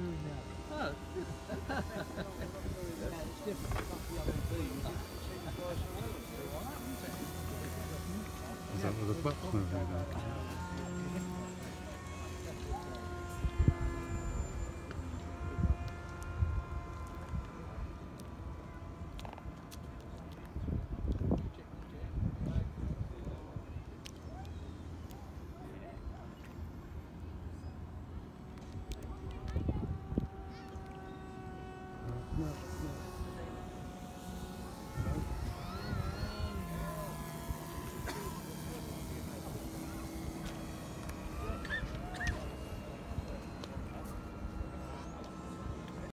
Oh. It's different. It's not the other things. Is that where the butt's moving now?